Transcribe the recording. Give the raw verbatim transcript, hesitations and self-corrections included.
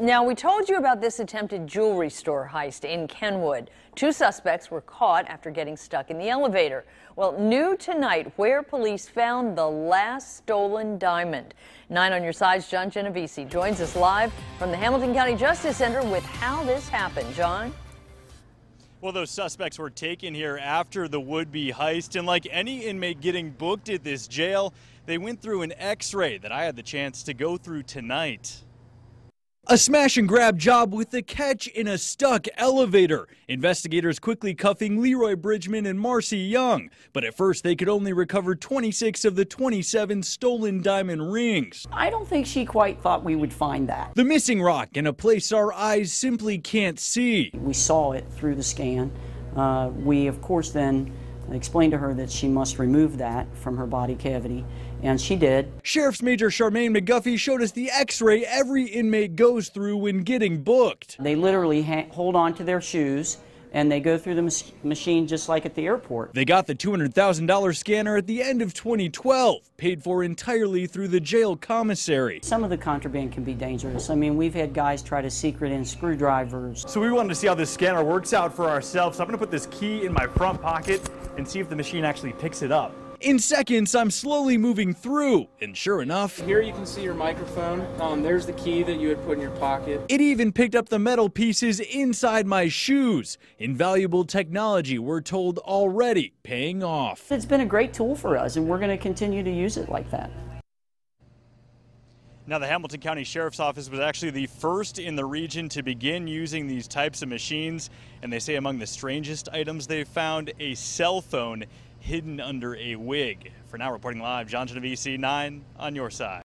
Now, we told you about this attempted jewelry store heist in Kenwood. Two suspects were caught after getting stuck in the elevator. Well, new tonight where police found the last stolen diamond. Nine on your side's John Genovese joins us live from the Hamilton County Justice Center with how this happened. John? Well, those suspects were taken here after the would-be heist, and like any inmate getting booked at this jail, they went through an x-ray that I had the chance to go through tonight. A smash and grab job with the catch in a stuck elevator. Investigators quickly cuffing Leroy Bridgman and Marcy Young. But at first they could only recover twenty-six of the twenty-seven stolen diamond rings. I don't think she quite thought we would find that. The missing rock in a place our eyes simply can't see. We saw it through the scan. Uh, we of course then explained to her that she must remove that from her body cavity, and she did. Sheriff's Major Charmaine McGuffey showed us the x-ray every inmate goes through when getting booked. They literally ha hold on to their shoes and they go through the mach machine just like at the airport. They got the two hundred thousand dollar scanner at the end of twenty twelve, paid for entirely through the jail commissary. Some of the contraband can be dangerous. I mean, we've had guys try to secret in screwdrivers. So we wanted to see how this scanner works out for ourselves. So I'm going to put this key in my front pocket and see if the machine actually picks it up. In seconds, I'm slowly moving through, and sure enough, here you can see your microphone. Um, there's the key that you had put in your pocket. It even picked up the metal pieces inside my shoes. Invaluable technology, we're told, already paying off. It's been a great tool for us, and we're going to continue to use it like that. Now, the Hamilton County Sheriff's Office was actually the first in the region to begin using these types of machines, and they say among the strangest items they found, a cell phone hidden under a wig. For now, reporting live, John Genovese, nine on your side.